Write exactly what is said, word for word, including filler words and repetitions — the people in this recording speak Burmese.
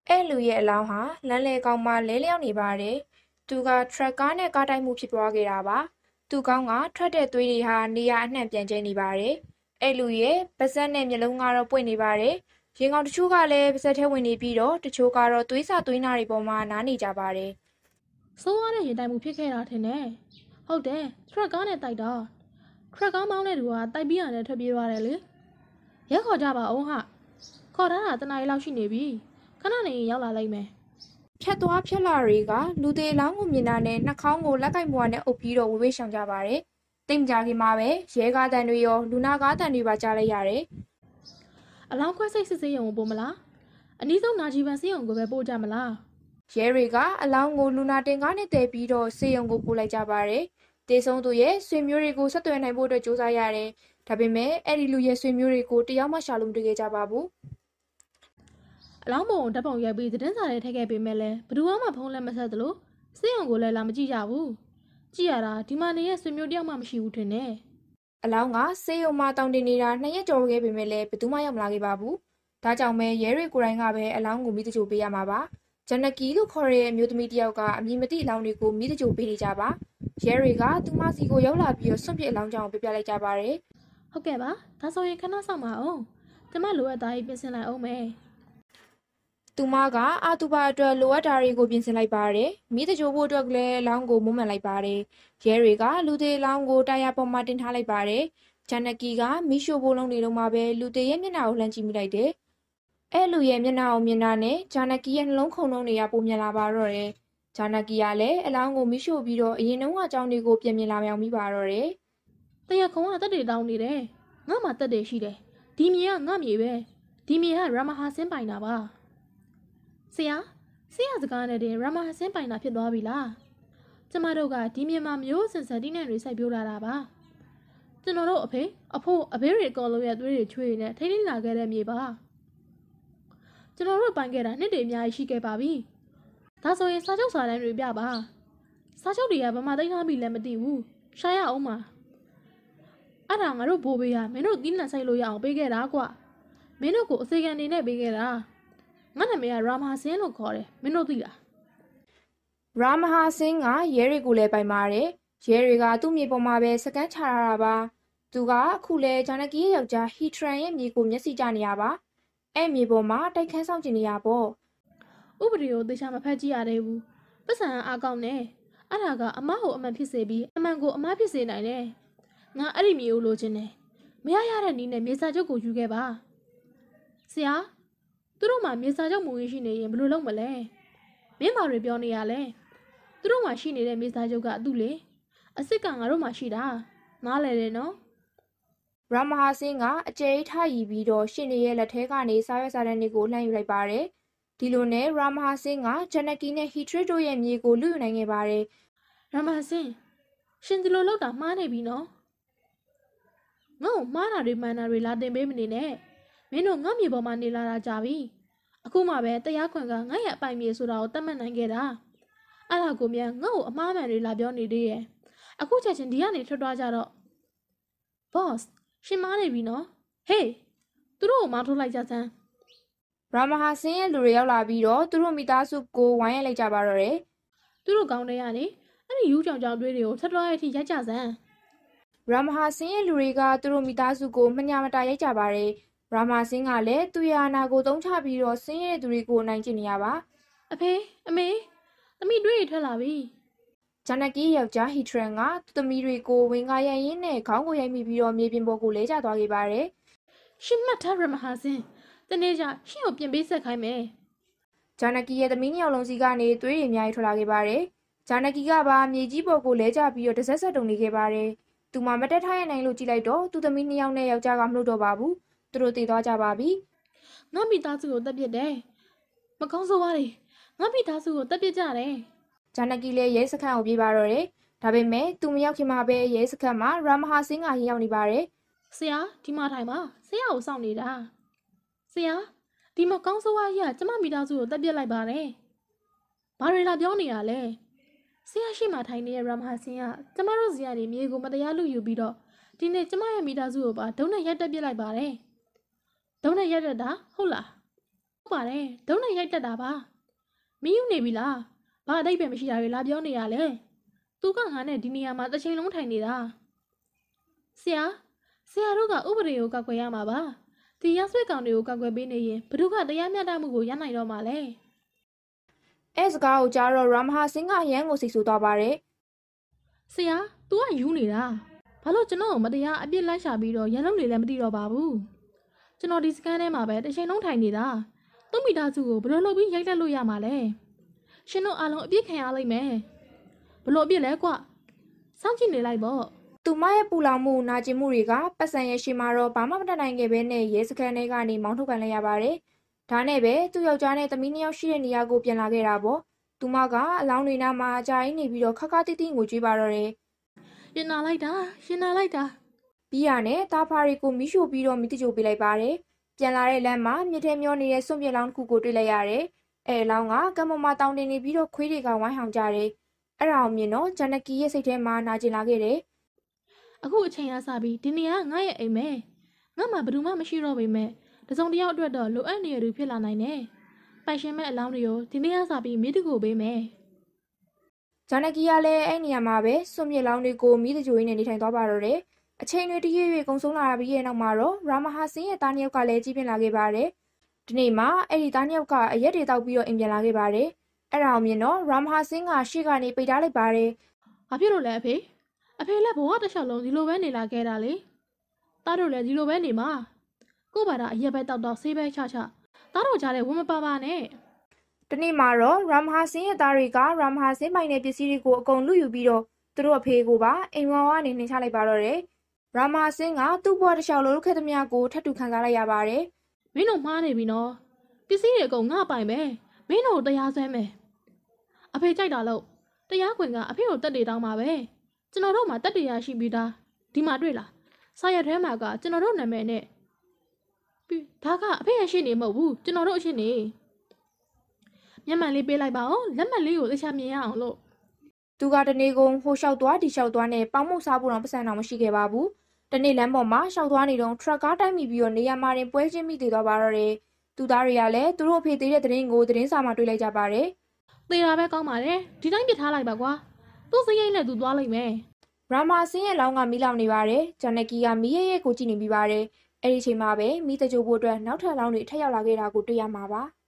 အဲ့လူရဲ့အလောင်းဟာလမ်းလေကောင်မှာလဲလျောင်းနေပါတယ်။သူကထရက်ကားနဲ့ကားတိုက်မှုဖြစ်သွားခဲ့တာပါ။သူ့ကောင်းကထွက်တဲ့သွေးတွေဟာနေရာအနှံ့ပြန့်ကျဲနေပါတယ်။အဲ့လူရဲ့ပါးစပ်နဲ့မျက်လုံးကတော့ပွင့်နေပါတယ်။ရင်ကောင်တချို့ကလည်းပါးစပ်ထဲဝင်နေပြီးတော့တချို့ကတော့သွေးစာသွေးနာတွေပေါ်မှာနားနေကြပါတယ်ဆိုးရတဲ့ရင်တိုင်မှုဖြစ်ခဲ့တာထင်တယ်ဟုတ်တယ်ထရက်ကားနဲ့တိုက်တာထရက်ကားမောင်းတဲ့သူကတိုက်ပြီးရတယ်ထွက်ပြေးသွားတယ်လေရက်ခေါ်ကြပါအောင်ဟာခေါ်ထားတာတနားရီလောက်ရှိနေပြီခဏနေရင်ရောက်လာလိုက်မယ်။ဖြတ်သွားဖြတ်လာတွေကလူသေးအလောင်းကိုမြင်တာနဲ့နှာခေါင်းကိုလက်ကိုက်မွားနဲ့အုပ်ပြီးတော့ဝေဝေးရှောင်ကြပါတယ်။တိတ်မကြခင်မှာပဲရဲကားတန်တွေရောလူနာကားတန်တွေပါကြားလိုက်ရတယ်အလောင်းခွဲစိတ်စစ်ဆေးရုံကိုပို့မလားအနည်းဆုံးနာဂျီဗန်ဆေးရုံကိုပဲပို့ကြမလားရဲတွေကအလောင်းကိုလူနာတင်ကားနဲ့တည်ပြီးတော့ဆေးရုံကိုပို့လိုက်ကြပါတယ်။တေဆုံးသူရဲ့ဆွေမျိုးတွေကိုဆက်သွယ်နိုင်ဖို့အတွက်စူးစမ်းရတယ်။ဒါပေမဲ့အဲ့ဒီလူရဲ့ဆွေမျိုးတွေကိုတယောက်မှရှာလို့မတွေ့ခဲ့ကြပါဘူးအလောင်းပုံဓာတ်ပုံရိုက်ပြီးသတင်းစာတွေထည့်ခဲ့ပေးမဲ့လဲဘယ်သူမှဖုန်းလက်မဆက်သလိုဆေးရုံကိုလည်းလာမကြည့်ကြဘူးကြည့်ရတာဒီမှာနေရဲ့ဆွေမျိုးတယောက်မှမရှိဘူးထင်တယ်။အလောင်းကဆေးရုံမှာတောင်းတင်နေတာနှစ်ရက်ကျော်ခဲ့ပေမဲ့လည်းဘယ်သူမှရောက်မလာခဲ့ပါဘူး။ဒါကြောင့်ပဲရဲတွေကိုယ်တိုင်ကပဲအလောင်းကိုမိတကြိုပေးရမှာပါ။ဂျန်နကီလို့ခေါ်တဲ့အမျိုးသမီးတယောက်ကအမည်မသိအလောင်းတွေကိုမိတကြိုပေးနေကြပါ။ရဲတွေကသူမစီကိုရောက်လာပြီးတော့ဆွန့်ပစ်အလောင်းကြောင်ကိုပြပြလိုက်ကြပါတယ်။ဟုတ်ကဲ့ပါဒါဆိုရင်ခဏဆောင်ပါအောင်။ကျမလိုအပ်တာကြီးပြင်ဆင်လိုက်အောင်မယ်။သူမကအာတူပါအတွက်လိုအပ်တာတွေကိုပြင်ဆင်လိုက်ပါတယ်။မိတကြိုဖို့အတွက်လည်းအလောင်းကိုမုံမှန်လိုက်ပါတယ်။ရဲတွေကလူသေးအလောင်းကိုတာယာပေါ်မှာတင်ထားလိုက်ပါတယ်။ဂျန်နကီကမိရှို့ဖို့လုံးနေတော့မှပဲလူသေးရဲ့မျက်နှာကိုလှမ်းကြည့်မိလိုက်တယ်။အဲ့လူရဲ့မျက်နှာကိုမြင်တာနဲ့ဂျာနကီရဲ့နှလုံးခုန်လုံးတွေကပုံမြင်လာပါတော့တယ်။ဂျာနကီကလည်းအလောင်းကိုမိရှို့ပြီးတော့အရင်တုန်းကအကြောင်းတွေကိုပြန်မြင်လာမြောင်မိပါတော့တယ်။တရခုံကတက်တွေတောင်းနေတယ်။ငါမှတက်တွေရှိတယ်။ဒီမြေကငါမြေပဲ။ဒီမြေကရမဟာစင်းပိုင်တာပါ။ဆရာဆရာစကားနဲ့တင်ရမဟာစင်းပိုင်တာဖြစ်သွားပြီလား။ကျမတို့ကဒီမြေမှာမျိုးစင်စက်တီးနဲ့တွေစိုက်ပျိုးလာတာပါ။ကျွန်တော်တို့အဖေအဖိုးအဘေးတွေအကုန်လုံးရဲ့သွေးတွေချွေးနေထိန်းထိန်းလာခဲ့တဲ့မြေပါ။ကျွန်တော်တို့ပိုင်ခဲ့တာနှစ်တွေအများကြီးရှိခဲ့ပါပြီ။ဒါဆိုရင်စာချုပ်စာတမ်းတွေပြပါ။စာချုပ်တွေကဘာမှသိထားမိလည်းမသိဘူး။ရှာရအောင်ပါ။အဲ့ဒါငါတို့ဘိုးဘေးကမင်းတို့တီးနှံဆိုင်လို့ရအောင်ပေးခဲ့တာကွ။မင်းတို့ကိုအစေခံနေနဲ့ပေးခဲ့တာ။ငါနာမည်ကရာမာစင်းလို့ခေါ်တယ်။မင်းတို့သိလား။ရာမဟာစင်းကရဲတွေကိုလည်းပိုင်ပါတယ်။ရဲတွေကသူ့မြေပေါ်မှာပဲစကန်ချထားတာပါ။သူကအခုလဲဂျာနကီရဲ့ယောက်ျားဟီထရန်ရဲ့မြေကိုမျက်စိကျနေရပါ။အဲ့မြေပေါ်မှာတိုက်ခန်းဆောင်ကျင်နေရပေါ့ဥပဒေကိုသေချာမဖတ်ကြည့်ရသေးဘူးပတ်စံအားကောင်းနေအဲ့ဒါကအမကိုအမှန်ဖြစ်စေပြီးအမှန်ကိုအမှားဖြစ်စေနိုင်တယ်ငါအဲ့ဒီမြေကိုလိုချင်တယ်မရရတဲ့နည်းနဲ့မြေစာချုပ်ကိုယူခဲ့ပါဆရာသူတို့မှမြေစာချုပ်မူရင်းရှိနေရင်ဘယ်လိုလုပ်မလဲမင်းဘာတွေပြောနေရလဲသူတို့မှရှိနေတဲ့မြေစာချုပ်ကအတူလေအစ်စ်ကငါတို့မှရှိတာနားလဲတယ်နော်ရာမဟာစင်းကအကျဲထားရီပြီးတော့ရှင်နေရဲ့လက်ထဲကနေစားရွက်စားတဲ့နေကိုလှမ်းယူလိုက်ပါတယ်။ဒီလိုနဲ့ရာမဟာစင်းကဂျန်နကီနဲ့ဟီထရစ်တို့ရဲ့မြေကိုလူယူနိုင်ခဲ့ပါတယ်။ရာမဟာစင်းရှင်ဒီလိုလောက်တာမှားနေပြီနော်။ငါ့ကိုမှားတာတွေမှန်တာတွေလာတင်ပေးမနေနဲ့။မင်းတို့ငါ့မြေပေါ်မှာနေလာတာကြာပြီ။အခုမှပဲတရားခွင်ကငါ့ရဲ့အပိုင်မြေဆိုတာကိုတတ်မှတ်နိုင်ခဲ့တာ။အဲ့ဒါကိုမြန်ငါ့ကိုအမှားမှန်တွေလာပြောနေသေးရဲ့။အခုချက်ချင်းဒီကနေထွက်သွားကြတော့ bossရှင်မားနေပြီနော်ဟေးသူတို့ကိုမောင်းထုတ်လိုက်ကြစမ်းရာမဟာစင်းရဲ့လူတွေရောက်လာပြီးတော့သူတို့မိသားစုကိုဝိုင်းရလိုက်ကြပါတော့တယ်သူတို့ကောင်းတဲ့ကနေအဲ့ဒီယူးကြောင်ကြောင်တွေးတွေကိုထပ်သွားရထိရိုက်ကြစမ်းရာမဟာစင်းရဲ့လူတွေကသူတို့မိသားစုကိုမညာမတာရိုက်ကြပါတယ်ရာမစင်းကလည်းသူ့ရဲ့အာဏာကိုသုံးချပြီးတော့စင်းရဲ့သူတွေကိုနိုင်ကျင့်နေရပါအဖေအမေသမီးတွေးထွက်လာပြီဂျာနကီယောက်ျားဟီထရန်ကသူ့သမီးတွေကိုဝင်ကားရိုက်ရင်းနဲ့ခေါင်းကိုရိုက်မိပြီးတော့မြေပြင်ပေါ်ကိုလဲကျသွားခဲ့ပါတယ်။ရှင်မှတ်ထားရမဟာစင်တနေ့ကျရှင်ကိုပြင်ပေးဆက်ခိုင်းမယ်။ဂျာနကီရဲ့သမီးနှစ်ယောက်လုံးစီကနေသွေးတွေအများကြီးထွက်လာခဲ့ပါတယ်။ဂျာနကီကပါမြေကြီးပေါ်ကိုလဲကျပြီးတော့တဆက်ဆက်တုံနေခဲ့ပါတယ်။သူမှမတက်ထားရနိုင်လို့ကြည့်လိုက်တော့သူ့သမီးနှစ်ယောက်နဲ့ယောက်ျားကမလို့တော့ပါဘူး။သူတို့တည်သွားကြပါပြီ။ငါမိသားစုကိုတက်ပြစ်တယ်။မကောင်းဆိုးပါလေ။ငါမိသားစုကိုတက်ပြစ်ကြတယ်။ဂျာနကီလည်းရဲစခန်းကိုပြေးပါတော့တယ်။ဒါပေမဲ့သူမရောက်ခင်မှာပဲရဲစခန်းမှာရာမဟာစင်းကရင်ရောက်နေပါတယ်။ဆရာဒီမှာထိုင်ပါ။ဆရာကိုစောင့်နေတာ။ဆရာဒီမှာကောင်းဆိုးဝါးကြီးကကျမမိသားစုကိုတက်ပြစ်လိုက်ပါတယ်။ဘာတွေလာပြောနေတာလဲ။ဆရာရှိမှထိုင်နေတဲ့ရာမဟာစင်းကကျမတို့စီကနေမြေကိုမတရားလူယူပြီးတော့ဒီနေ့ကျမရဲ့မိသားစုကိုပါဒုံနဲ့ရက်တက်ပြစ်လိုက်ပါတယ်။ဒုံနဲ့ရက်တက်တာဟုတ်လားဟုတ်ပါတယ်ဒုံးနဲ့ရိုက်တက်တာပါမင်းယူနေပြီလားဘာအတိတ်ပဲမရှိတာတွေလာပြောနေရလဲသူကငါနဲ့ဒီနေရာမှာတစ်ချိန်လုံးထိုင်နေတာဆရာဆရာတို့ကဥပဒေကိုကောက်ွယ်ရမှာပါဒီရဆွေကောင်တွေကိုကောက်ွယ်ပေးနေရင်ဘ누구ကတရားမျှတမှုကိုရနိုင်တော့မှာလဲအဲစကားကိုကြားတော့ရာမဟာစင်းကအရန်ကိုစိတ်ဆူသွားပါတယ်ဆရာ तू ကယူနေတာဘာလို့ကျွန်တော်ကိုမတရားအပြစ်လိုက်ရှာပြီးတော့ရန်လုံးနေလည်းမသိတော့ပါဘူးကျွန်တော်ဒီစကန်ထဲမှာပဲတစ်ချိန်လုံးထိုင်နေတာသူ့မိသားစုကိုဘယ်လိုလုပ်ပြီးရိုက်တက်လို့ရမှာလဲရှင်တို့အားလုံးအပြစ်ခံရလိမ့်မယ်ဘလို့အပြစ်လဲကွစောင့်ကြည့်နေလိုက်ပေါ့သူမရဲ့ပူလောင်မှုနာကျင်မှုတွေကပတ်စံရဲ့ရှိမှာတော့ဘာမှမတတ်နိုင်ခဲ့ဘဲနဲ့ရဲစခန်းထဲကနေမောင်းထုတ်ခံလိုက်ရပါတယ်ဒါနဲ့ပဲသူ့ယောက်ျားနဲ့သမီးနှစ်ယောက်ရှိတဲ့နေရာကိုပြန်လာခဲ့တာပေါ့သူမကအလောင်းတွေနားမှာအကြိုင်းနေပြီးတော့ခါခါတိတိငိုကြွေးပါတော့တယ်ရှင်နာလိုက်တာရှင်နာလိုက်တာပြီးရနဲ့တာဖာတွေကိုမိရှို့ပြီးတော့မိတကြိုပေးလိုက်ပါတယ်ပြန်လာတဲ့လမ်းမှာမြစ်ထဲမျောနေတဲ့စွန့်ပစ်လောင်းတစ်ခုကိုတွေ့လိုက်ရတယ်အဲလောင်းကကံပေါ်မှာတောင်းတင်နေပြီးတော့ခွေးတွေကဝိုင်းဟောင်ကြတယ်အဲ့ဒါအောင်မြင်တော့ဂျန်နကီရဲ့စိတ်ထဲမှာနာကျင်လာခဲ့တယ်အခုအချိန်ရစပြီးဒီနေရာငါ့ရဲ့အိမ်မဲငါမှဘယ်သူမှမရှိတော့ပေမဲ့တစုံတစ်ယောက်အတွက်တော့လိုအပ်နေရသူဖြစ်လာနိုင်တယ်ပိုင်ရှင်မဲ့အလောင်းတွေကိုဒီနေရာစပြီးမိတကူပေးမယ်ဂျန်နကီကလည်းအဲ့နေရာမှာပဲစွန့်ပစ်လောင်းတွေကိုမိတကြိုရင်းနဲ့နေထိုင်သွားပါတော့တယ်အချိန်တွေတရွေ့ရွေ့ကုံဆုံးလာပြီးရဲ့နောက်မှာတော့ရာမဟာစင်းရဲ့သားနှစ်ယောက်ကလည်းကြီးပြင်းလာခဲ့ပါတယ်ဒီနေ့မှာအဲ့ဒီသားနှစ်ယောက်ကအရက်တွေတောက်ပြီးတော့အိမ်ပြန်လာခဲ့ပါတယ်အဲ့ဒါအောင်မြင်တော့ရာမဟာစင်းကရှေ့ကနေပိတ်ထားလိုက်ပါတယ်ဘာဖြစ်လို့လဲအဖေအဖေလည်းဘဝတစ်လျှောက်လုံးဒီလိုပဲနေလာခဲ့တာလေသားတို့လည်းဒီလိုပဲနေမှာကို့ဘာသာအရက်ပဲတောက်တော့ဆေးပဲချချသားတို့ကြားတဲ့ဝမပါပါနဲ့ဒီနေ့မှာတော့ရာမဟာစင်းရဲ့သားတွေကရာမဟာစင်းပိုင်တဲ့ပစ္စည်းတွေကိုအကုန်လူယူပြီးတော့သူတို့အဖေကိုပါအိမ်ဝါဝါနေနှင်ချလိုက်ပါတော့တယ်ရာမဟာစင်းကသူ့ဘဝတစ်လျှောက်လုံးခဲ့သမျှကိုထပ်တူခံစားလိုက်ရပါတယ်မင်းတို့မှားနေပြီနော်ပစ္စည်းတွေအကုန်ငါပိုင်ပဲမင်းတို့တရားစွဲမယ်အဖေကြိုက်တာလို့တရားခွင်ကအဖေကိုတက်တွေတောင်းပါပဲကျွန်တော်တို့မှာတက်တရားရှိပြီးသားဒီမှာတွေ့လားစာရွက်ထဲမှာကကျွန်တော်တို့နာမည်နဲ့ပြီးဒါကအဖေရဲ့ရှင်းနေမဟုတ်ဘူးကျွန်တော်တို့အရှင်းနေမျက်မှန်လေးပေးလိုက်ပါဦးလက်မှတ်လေးကိုသိချမြင်ရအောင်လို့သူကတနေ့ကုန်ဟိုလျှောက်သွားဒီလျှောက်သွားနဲ့ပေါင်မှုစားဖို့တော့ပတ်စံတော့မရှိခဲ့ပါဘူးတနေ့လမ်းပေါ်မှာရှောက်သွားနေတော့ထရက်ကားတိုက်မိပြီးတော့နေရာမှာတင်ပွဲချင်းမိသေးတော့ပါတော့တယ်သူသားတွေကလည်းသူတို့အဖေသေးတဲ့သတင်းကိုသတင်းစာမှာတွေ့လိုက်ကြပါတယ်သေတာပဲကောင်းပါတယ်ဒီတိုင်းပြထားလိုက်ပါကွာသူ့စရိတ်နဲ့သူသွားလိုက်မယ်ရာမာစင်းရဲ့လောင်းကမီးလောင်နေပါတယ်ဂျန်နကီကမီးရဲရဲကိုကြည့်နေပြီးပါတယ်အဲ့ဒီချိန်မှာပဲမီးတကြိုဖို့အတွက်နောက်ထပ်လောင်းတွေထပ်ရောက်လာခဲ့တာကိုတွေ့ရမှာပါ